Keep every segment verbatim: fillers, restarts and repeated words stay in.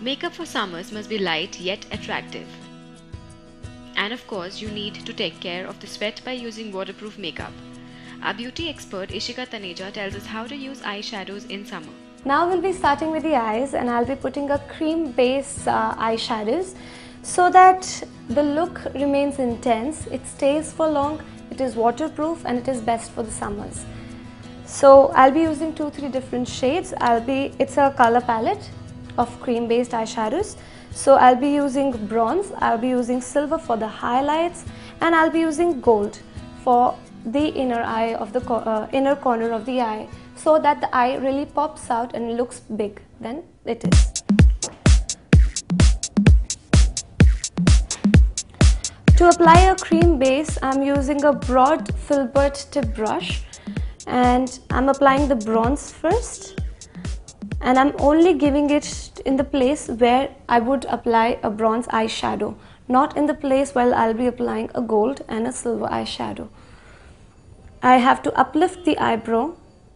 Makeup for summers must be light yet attractive. And of course, you need to take care of the sweat by using waterproof makeup. Our beauty expert Ishika Taneja tells us how to use eyeshadows in summer. Now we'll be starting with the eyes, and I'll be putting a cream base uh, eyeshadows so that the look remains intense, it stays for long, it is waterproof, and it is best for the summers. So I'll be using two three different shades. I'll be it's a color palette of cream based eyeshadows. So I'll be using bronze, I'll be using silver for the highlights, and I'll be using gold for the inner eye of the uh, inner corner of the eye, so that the eye really pops out and looks big than it is. To apply a cream base, I'm using a broad filbert tip brush, and I'm applying the bronze first, and I'm only giving it in the place where I would apply a bronze eyeshadow, not in the place where I'll be applying a gold and a silver eyeshadow. I have to uplift the eyebrow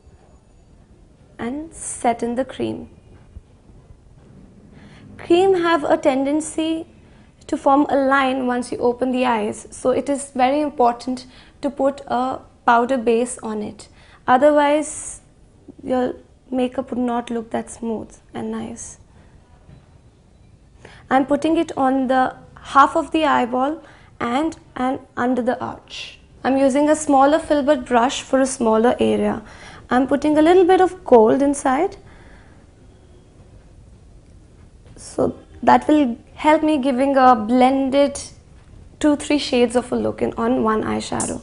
and set in the cream. Cream have a tendency to form a line once you open the eyes, so it is very important to put a powder base on it. Otherwise, your makeup would not look that smooth and nice. I'm putting it on the half of the eyeball and, and under the arch. I'm using a smaller filbert brush for a smaller area. I'm putting a little bit of gold inside, so that will help me giving a blended two three shades of a look in on one eyeshadow.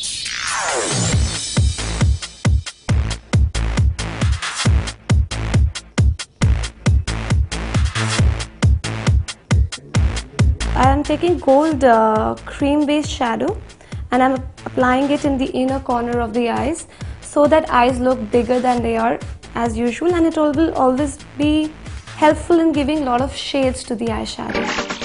I am taking gold uh, cream based shadow, and I'm applying it in the inner corner of the eyes so that eyes look bigger than they are as usual, and it will always be helpful in giving a lot of shades to the eyeshadow.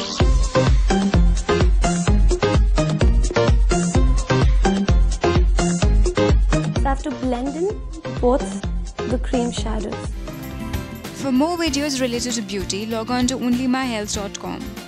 So I have to blend in both the cream shadows. For more videos related to beauty, log on to only my health dot com.